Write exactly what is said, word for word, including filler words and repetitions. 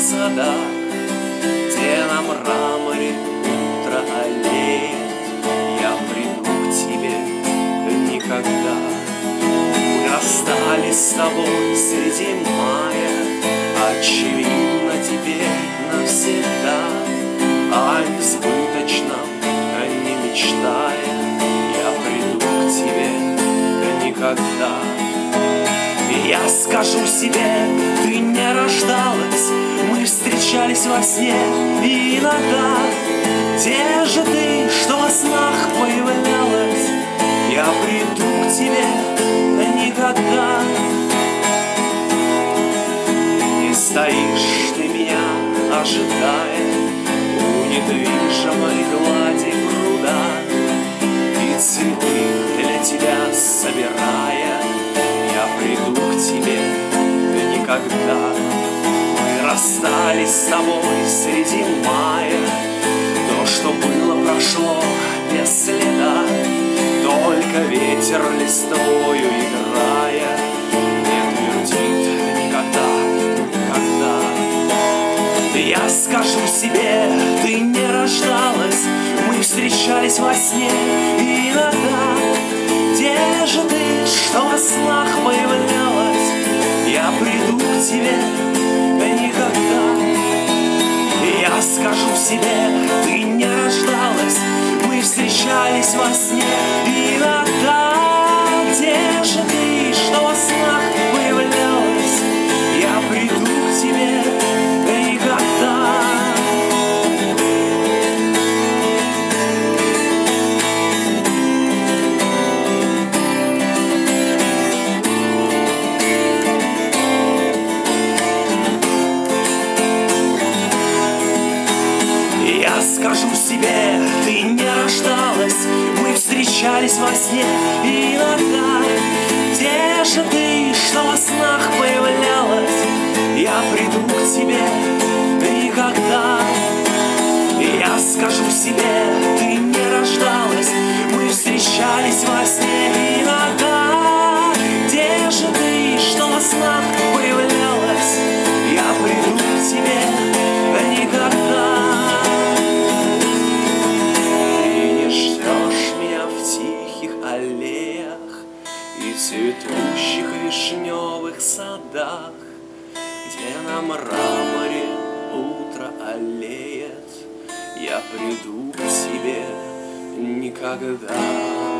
садах, где на мраморе утро аллеет, я приду к тебе никогда. Мы расстались с тобой среди мая, очевидно теперь навсегда. О несбыточном не мечтая, я приду к тебе никогда. И я скажу себе, ты не рождалась, мы встречались во сне, и иногда. Где же ты, что во снах появлялась? Я приду к тебе никогда. Не стоишь ты меня, ожидая у недвижимой глади пруда, и цветы для тебя собирая, я приду к тебе никогда. Мы расстались с тобой среди мая, то, что было, прошло без следа. Только ветер листвою играя не твердит никогда, никогда. Я скажу себе, ты не рождалась, мы встречались во сне, и иногда. Где же ты, что во снах появлялась? Я приду к тебе никогда. Я скажу себе, ты не рождалась, мы встречались во сне, и иногда. Где же ты, что во снах появлялась? Я приду к тебе никогда. Я скажу себе, ты не рождалась, мы встречались во сне, и иногда. Где же ты, что во снах появлялась? Я приду к тебе никогда. Я скажу себе, ты не рождалась, мы встречались во сне, и иногда. Где же ты, что во снах появлялась? Я приду к тебе никогда. И цветущих вишневых садах, где на мраморе утро аллеет, я приду к тебе никогда.